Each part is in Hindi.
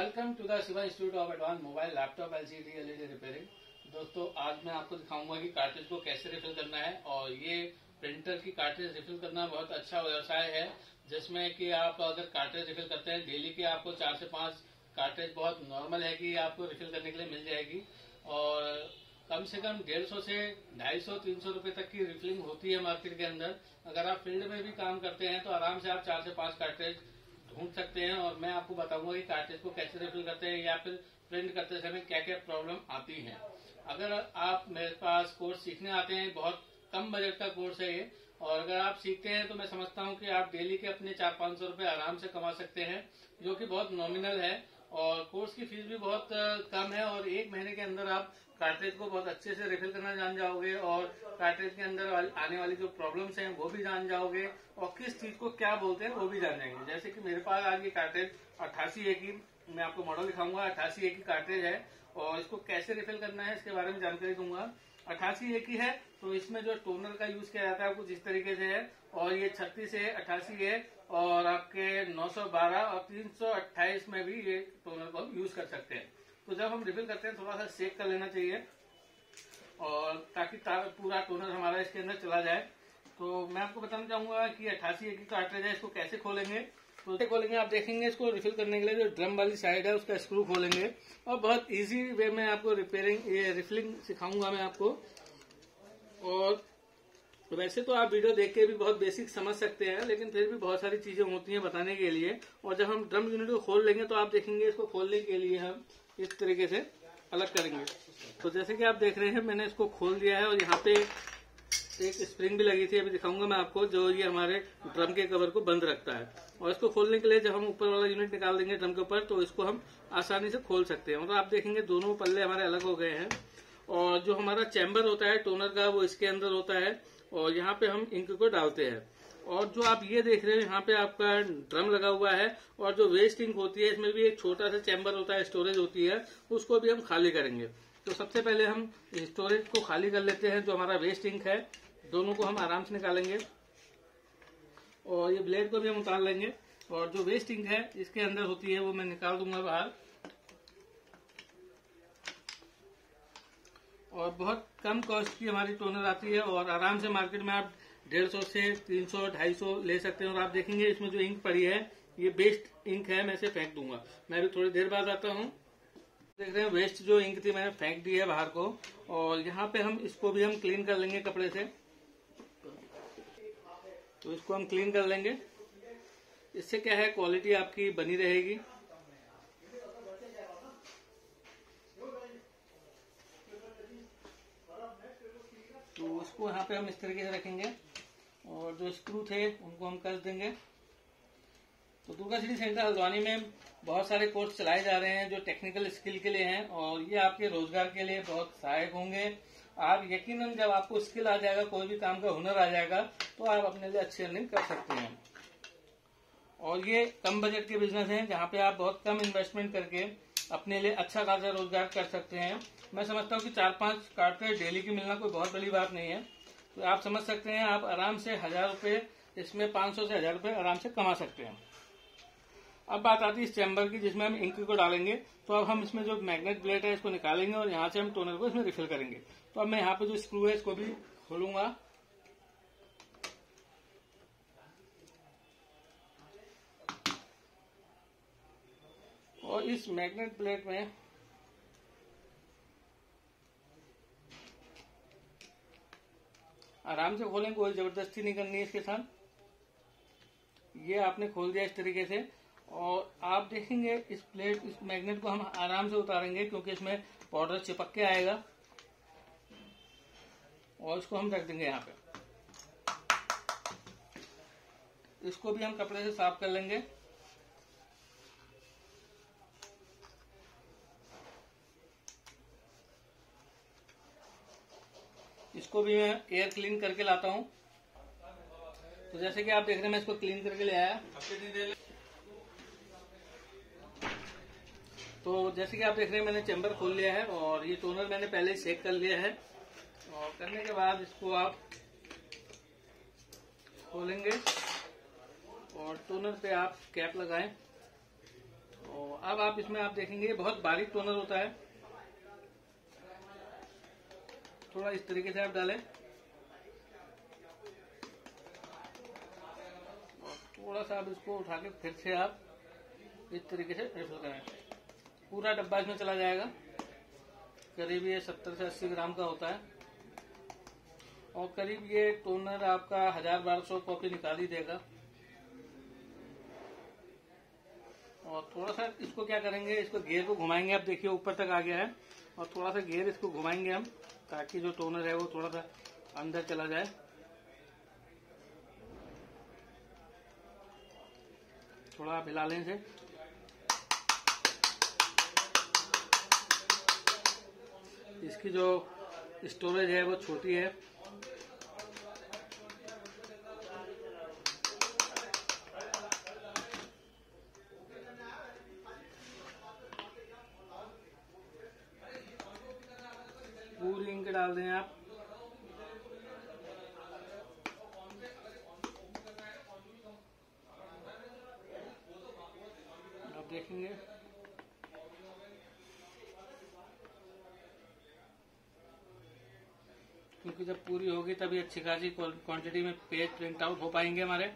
Welcome to the Shiva institute of advance mobile laptop LCD LED repairing. दोस्तों, आज मैं आपको दिखाऊंगा कि कार्ट्रिज को कैसे रिफिल करना है। और ये प्रिंटर की कार्ट्रिज रिफिल करना बहुत अच्छा व्यवसाय है, जिसमें कि आप अगर कार्ट्रिज रिफिल करते हैं डेली के आपको 4 से 5 कार्ट्रिज बहुत नॉर्मल है कि आपको रिफिल करने के लिए मिल जाएगी। और कम से कम 150 से 250-300 रुपए तक की रिफिलिंग होती है मार्केट के अंदर। अगर आप फील्ड में भी काम करते हैं तो आराम से आप 4 से 5 कार्ट्रिज ढूंढ सकते हैं। और मैं आपको बताऊंगा कि कार्ट्रिज को कैसे रिफिल करते हैं या फिर प्रिंट करते समय क्या क्या प्रॉब्लम आती है। अगर आप मेरे पास कोर्स सीखने आते हैं, बहुत कम बजट का कोर्स है ये, और अगर आप सीखते हैं तो मैं समझता हूं कि आप डेली के अपने 400-500 रुपए आराम से कमा सकते हैं, जो कि बहुत नॉमिनल है। और कोर्स की फीस भी बहुत कम है, और 1 महीने के अंदर आप कार्ट्रिज को बहुत अच्छे से रिफिल करना जान जाओगे, और कार्ट्रिज के अंदर आने वाली जो प्रॉब्लम्स हैं वो भी जान जाओगे, और किस चीज को क्या बोलते हैं वो भी जान जाएंगे। जैसे कि मेरे पास आज ये कार्ट्रिज 88A की, मैं आपको मॉडल दिखाऊंगा, 88A की कार्ट्रिज है, और इसको कैसे रिफिल करना है इसके बारे में जानकारी दूंगा। 88A की है तो इसमें जो टोनर का यूज किया जाता है कुछ इस तरीके से है, और ये 36 है, 88 है, और आपके 912 और 328 में भी ये टोनर को हम यूज कर सकते हैं। तो जब हम रिफिल करते हैं थोड़ा सा शेक कर लेना चाहिए, और ताकि पूरा टोनर हमारा इसके अंदर चला जाए। तो मैं आपको बताना चाहूंगा कि 88A की कार्ट्रिज है, इसको कैसे खोलेंगे। तो खोलेंगे, आप देखेंगे इसको रिफिल करने के लिए जो ड्रम वाली साइड है उसका स्क्रू खोलेंगे, और बहुत इजी वे में आपको ये रिफिलिंग सिखाऊंगा मैं आपको। और वैसे तो आप वीडियो देख के भी बहुत बेसिक समझ सकते हैं, लेकिन फिर भी बहुत सारी चीजें होती हैं बताने के लिए। और जब हम ड्रम यूनिट को खोल लेंगे तो आप देखेंगे इसको खोलने के लिए हम इस तरीके से अलग करेंगे। तो जैसे कि आप देख रहे हैं मैंने इसको खोल दिया है, और यहाँ पे एक स्प्रिंग भी लगी थी, अभी दिखाऊंगा मैं आपको, जो ये हमारे ड्रम के कवर को बंद रखता है। और इसको खोलने के लिए जब हम ऊपर वाला यूनिट निकाल देंगे ड्रम के ऊपर, तो इसको हम आसानी से खोल सकते हैं। मतलब आप देखेंगे दोनों पल्ले हमारे अलग हो गए हैं, और जो हमारा चैम्बर होता है टोनर का वो इसके अंदर होता है, और यहाँ पे हम इंक को डालते हैं। और जो आप ये देख रहे हैं यहाँ पे आपका ड्रम लगा हुआ है, और जो वेस्ट इंक होती है इसमें भी एक छोटा सा चैम्बर होता है, स्टोरेज होती है, उसको भी हम खाली करेंगे। तो सबसे पहले हम स्टोरेज को खाली कर लेते हैं, जो हमारा वेस्ट इंक है दोनों को हम आराम से निकालेंगे, और ये ब्लेड को भी हम उतार लेंगे। और जो वेस्ट इंक है इसके अंदर होती है वो मैं निकाल दूंगा बाहर। और बहुत कम कॉस्ट की हमारी टोनर आती है, और आराम से मार्केट में आप 150 से 300, 250 ले सकते हैं। और आप देखेंगे इसमें जो इंक पड़ी है ये वेस्ट इंक है, मैं इसे फेंक दूंगा। मैं भी थोड़ी देर बाद आता हूँ। देख रहे हैं वेस्ट जो इंक थी मैंने फेंक दी है बाहर को, और यहाँ पे हम इसको भी हम क्लीन कर लेंगे कपड़े से। तो इसको हम क्लीन कर लेंगे, इससे क्या है क्वालिटी आपकी बनी रहेगी। तो इसको यहाँ पे हम इस तरीके से रखेंगे, और जो स्क्रू थे उनको हम कस देंगे। तो दुर्गा सिटी सेंटर हल्द्वानी में बहुत सारे कोर्स चलाए जा रहे हैं जो टेक्निकल स्किल के लिए हैं, और ये आपके रोजगार के लिए बहुत सहायक होंगे। आप यकीनन जब आपको स्किल आ जाएगा, कोई भी काम का हुनर आ जाएगा, तो आप अपने लिए अच्छी अर्निंग कर सकते हैं। और ये कम बजट के बिजनेस हैं जहाँ पे आप बहुत कम इन्वेस्टमेंट करके अपने लिए अच्छा खासा रोजगार कर सकते हैं। मैं समझता हूँ कि 4-5 कार्ट्रिज डेली की मिलना कोई बहुत बड़ी बात नहीं है। तो आप समझ सकते हैं आप आराम से 1000 रुपए, इसमें 500 से 1000 रुपए आराम से कमा सकते हैं। अब बात आती है इस चैम्बर की जिसमें हम इंक को डालेंगे। तो अब हम इसमें जो मैग्नेट प्लेट है इसको निकालेंगे, और यहाँ से हम टोनर को इसमें रिफिल करेंगे। तो अब मैं यहाँ पे जो स्क्रू है इसको भी खोलूंगा, और इस मैग्नेट प्लेट में आराम से खोलें, कोई जबरदस्ती नहीं करनी है इसके साथ। ये आपने खोल दिया इस तरीके से, और आप देखेंगे इस मैग्नेट को हम आराम से उतारेंगे, क्योंकि इसमें पाउडर चिपक के आएगा। और इसको हम रख देंगे यहाँ पे। इसको भी हम कपड़े से साफ कर लेंगे। इसको भी मैं एयर क्लीन करके लाता हूँ। तो जैसे कि आप देख रहे हैं मैं इसको क्लीन करके ले आया। तो जैसे कि आप देख रहे हैं मैंने चैम्बर खोल लिया है, और ये टोनर मैंने पहले ही सेक कर लिया है। और करने के बाद इसको आप खोलेंगे, और टोनर पे आप कैप लगाएं, और अब आप इसमें आप देखेंगे बहुत बारीक टोनर होता है। थोड़ा इस तरीके से आप डालें और थोड़ा सा आप इसको उठा के फिर से आप इस तरीके से रिफिल करें। पूरा डब्बा इसमें चला जाएगा। करीब ये 70 से 80 ग्राम का होता है और करीब ये टोनर आपका 1000-1200 कॉपी निकाल ही देगा। और थोड़ा सा इसको क्या करेंगे, इसको गियर को घुमाएंगे। आप देखिए ऊपर तक आ गया है और थोड़ा सा गियर इसको घुमाएंगे हम, ताकि जो टोनर है वो थोड़ा सा अंदर चला जाए। थोड़ा आप हिला लें इसे। इसकी जो स्टोरेज है वो छोटी है। पूरी इंक डाल दें आप। आप देखेंगे क्योंकि जब पूरी होगी तभी अच्छी खासी क्वांटिटी में पेज प्रिंट आउट हो पाएंगे हमारे।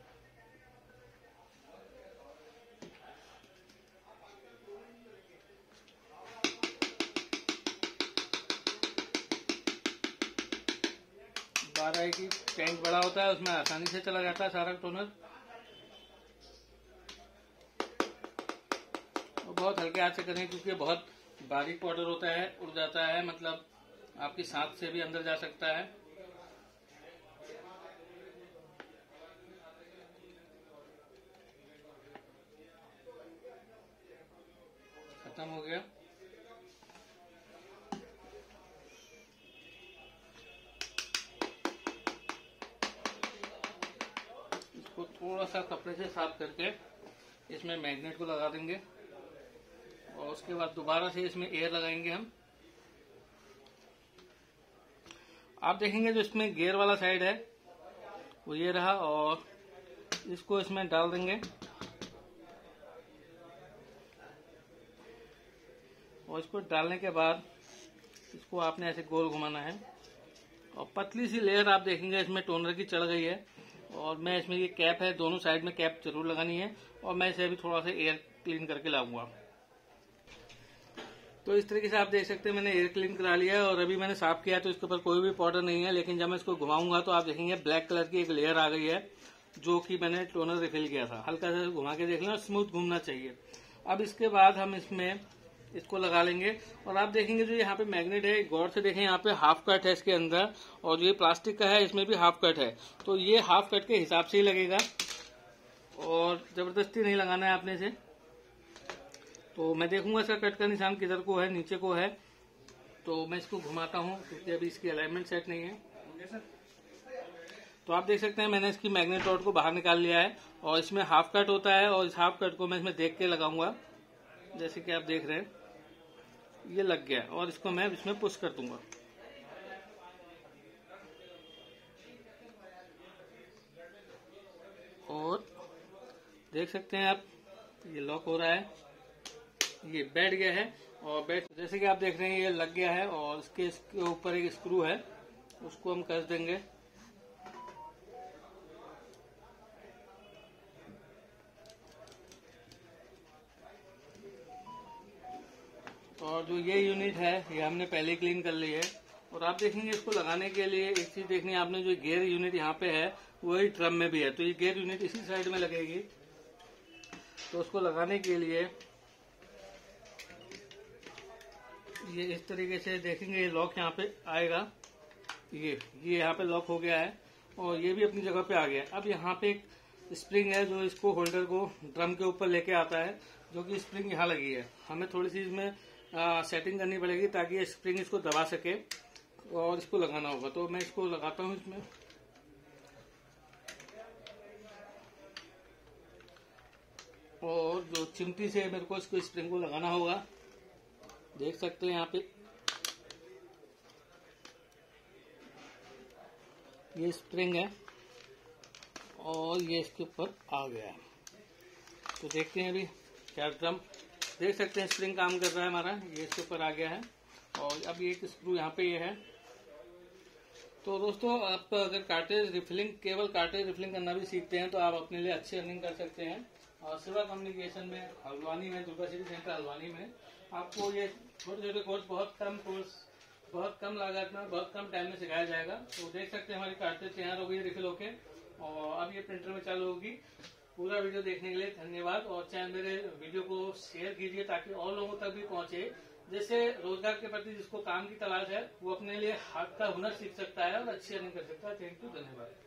बारह की टैंक बड़ा होता है, उसमें आसानी से चला जाता है सारा टोनर। और बहुत हल्के हाथ से करें क्योंकि बहुत बारीक पाउडर होता है, उड़ जाता है, मतलब आपकी सांस से भी अंदर जा सकता है। खत्म हो गया। इसको थोड़ा सा कपड़े से साफ करके इसमें मैग्नेट को लगा देंगे और उसके बाद दोबारा से इसमें एयर लगाएंगे हम। आप देखेंगे जो इसमें गियर वाला साइड है वो ये रहा और इसको इसमें डाल देंगे और इसको डालने के बाद इसको आपने ऐसे गोल घुमाना है और पतली सी लेयर आप देखेंगे इसमें टोनर की चढ़ गई है। और मैं इसमें ये कैप है, दोनों साइड में कैप जरूर लगानी है और मैं इसे अभी थोड़ा सा एयर क्लीन करके लाऊंगा। तो इस तरीके से आप देख सकते हैं मैंने एयर क्लीन करा लिया है और अभी मैंने साफ किया तो इसके ऊपर कोई भी पाउडर नहीं है। लेकिन जब मैं इसको घुमाऊंगा तो आप देखेंगे ब्लैक कलर की एक लेयर आ गई है जो कि मैंने टोनर रिफिल किया था। हल्का सा घुमा के देख लें और स्मूथ घूमना चाहिए। अब इसके बाद हम इसमें इसको लगा लेंगे और आप देखेंगे जो यहाँ पे मैग्नेट है, गौर से देखें यहाँ पे हाफ कट है इसके अंदर और ये प्लास्टिक का है, इसमें भी हाफ कट है। तो ये हाफ कट के हिसाब से ही लगेगा और जबरदस्ती नहीं लगाना है आपने इसे। तो मैं देखूंगा इसका कट का निशान किधर को है, नीचे को है। तो मैं इसको घुमाता हूँ क्योंकि अभी इसकी अलाइनमेंट सेट नहीं है। तो आप देख सकते हैं मैंने इसकी मैग्नेट रॉड को बाहर निकाल लिया है और इसमें हाफ कट होता है और इस हाफ कट को मैं इसमें देख के लगाऊंगा। जैसे कि आप देख रहे हैं ये लग गया और इसको मैं इसमें पुश कर दूंगा। और देख सकते हैं आप ये लॉक हो रहा है, ये बैठ गया है और बैठ जैसे कि आप देख रहे हैं ये लग गया है और इसके ऊपर एक स्क्रू है उसको हम कस देंगे। और जो ये यूनिट है ये हमने पहले क्लीन कर ली है। और आप देखेंगे इसको लगाने के लिए एक चीज देखनी है आपने, जो गियर यूनिट यहाँ पे है वही ड्रम में भी है। तो ये गियर यूनिट इसी साइड में लगेगी। तो उसको लगाने के लिए ये इस तरीके से देखेंगे ये लॉक यहाँ पे आएगा। ये यहाँ पे लॉक हो गया है और ये भी अपनी जगह पे आ गया है। अब यहाँ पे एक स्प्रिंग है जो इसको होल्डर को ड्रम के ऊपर लेके आता है, जो कि स्प्रिंग यहाँ लगी है। हमें थोड़ी सी इसमें सेटिंग करनी पड़ेगी ताकि ये स्प्रिंग इसको दबा सके और इसको लगाना होगा। तो मैं इसको लगाता हूँ इसमें। और जो चिमटी से मेरे को इसको स्प्रिंग को लगाना होगा। देख सकते हैं यहाँ पे ये स्प्रिंग है और ये इसके ऊपर आ गया है। तो देखते हैं अभी चार ड्रम देख सकते हैं स्प्रिंग काम कर रहा है हमारा, ये इसके ऊपर आ गया है और अब ये एक स्क्रू यहाँ पे ये है। तो दोस्तों आप अगर कार्ट्रिज रिफिलिंग, केवल कार्ट्रिज रिफिलिंग करना भी सीखते हैं तो आप अपने लिए अच्छी अर्निंग कर सकते हैं। और शिवा कम्युनिकेशन में हल्द्वानी में, दुर्गा सिटी सेंटर हल्द्वानी में आपको ये छोटे छोटे कोर्स बहुत कम लागत में, बहुत कम टाइम में सिखाया जाएगा। तो देख सकते हैं हमारी कार्ट्रिज तैयार हो गई रिफिल होके और अब ये प्रिंटर में चालू होगी। पूरा वीडियो देखने के लिए धन्यवाद और चाहे मेरे वीडियो को शेयर कीजिए ताकि और लोगों तक भी पहुंचे। जैसे रोजगार के प्रति जिसको काम की तलाश है वो अपने लिए हाथ का हुनर सीख सकता है और अच्छी अर्निंग कर सकता है। थैंक यू, धन्यवाद।